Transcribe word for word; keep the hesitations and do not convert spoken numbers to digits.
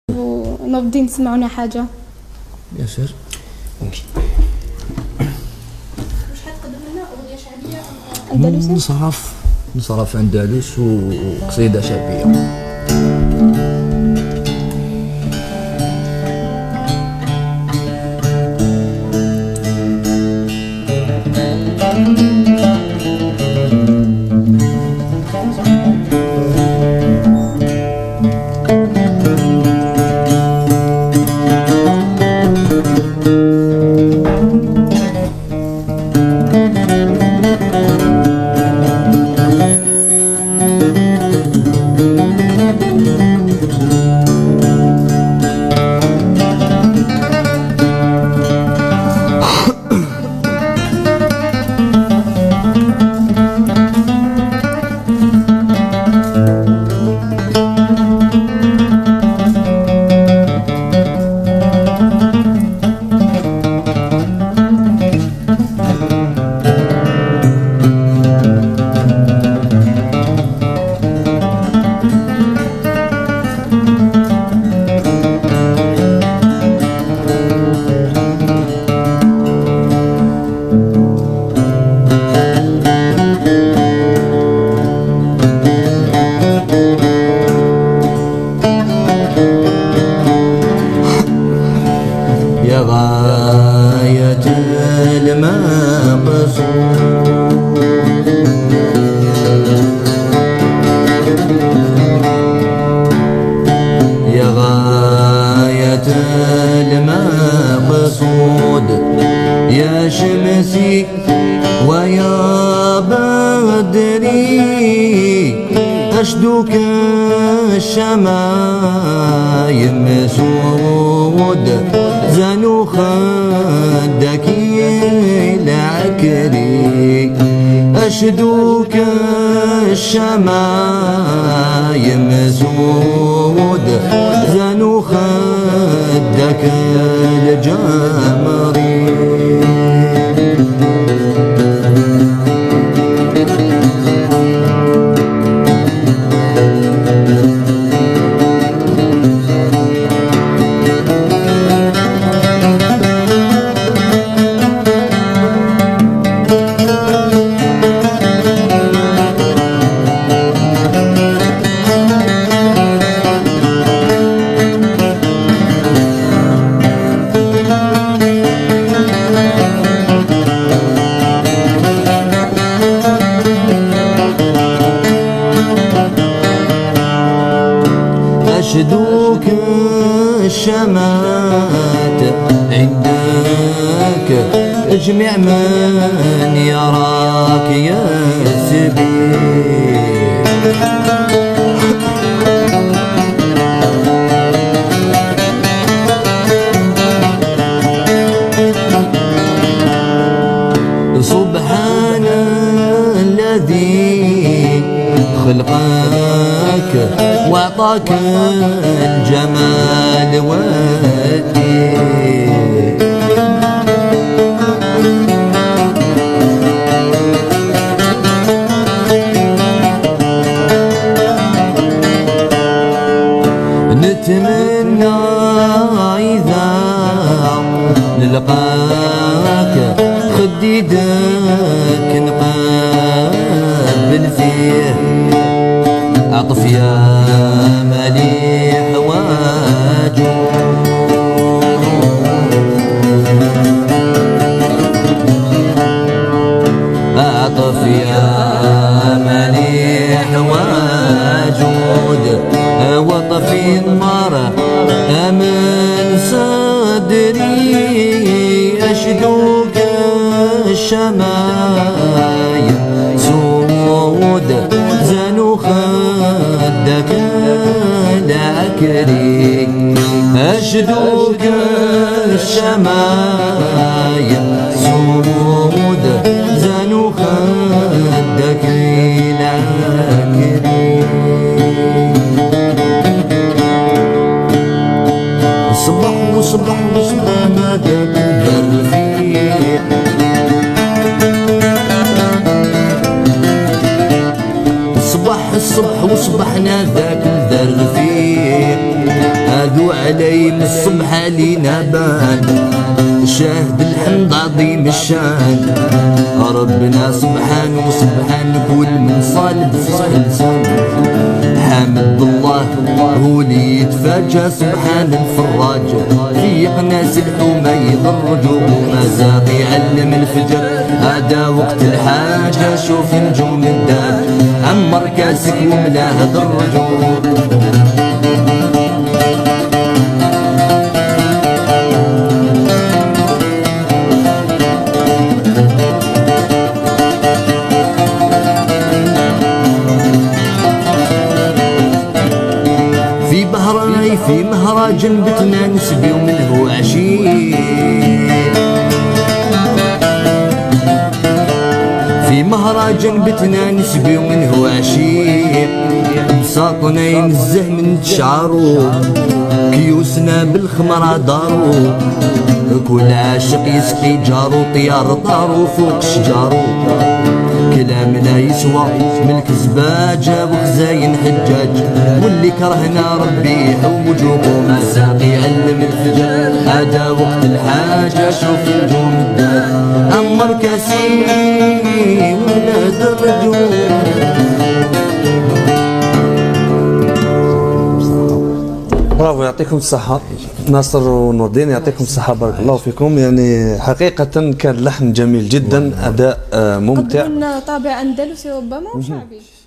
ونبدي نسمعونا حاجه. بيان سور ممكن. واش حتقدم لنا اغنيه شعبيه اندلسيه؟ نصرف نصرف اندلس وقصيده شعبيه. غاية المقصود يا غاية المقصود يا شمسي ويا بدري أشدك الشمايم سود زنو خدك العكري أشدك الشمايم سود زنو خدك الجمري أشدوك الشمات عندك اجمع من يراك يا سبيل سبحان الذي خلقك واعطاك الجمال والدين نتمنى إذا نلقاك خديدك نقابل فيه عطف يا مليح واجود عطف يا مليح واجود وطف المرء من صدري أشدوك الشمايم سود زنو خدك العكري أشدوك الشمايم سود زنو خدك العكري صبح وصبح وصبح ناداك الرفيق صبح الصبح وصبح ناداك الرفيق هذو وعلي من الصبح علينا بان شاهد الحمد عظيم الشان ربنا سبحانه وسبحان كل من صالب لسان حمد الله هو اللي يتفاجى سبحان الفراج فيق ناس الحومة يضرجوا ومازاق يعلم الفجر هذا وقت الحاجة شوف نجوم الدار عمر كاسك وملاه درجوا في مهرجان بتنا نسبي ومنه عشيق في مهرجان بتنا نسبي ومنه عشيق بساطنا ينزه من تشعرو كيوسنا بالخمرة دارو كل عاشق يسقي جارو طيار طارو فوق شجارو كلامنا يسوى ملك زباجة وخزاين حجاج واللي كرهنا ربي يحوجه ومساق يعلم الفجر هذا وقت الحاجة شوف نجوم الدار عمر كاسي ولا درجو برافو يعطيكم الصحة ناصر ونور الدين يعطيكم الصحة بارك الله فيكم يعني حقيقة كان لحن جميل جدا أداء ممتع قدمنا طابع أندلسي ربما وشعبي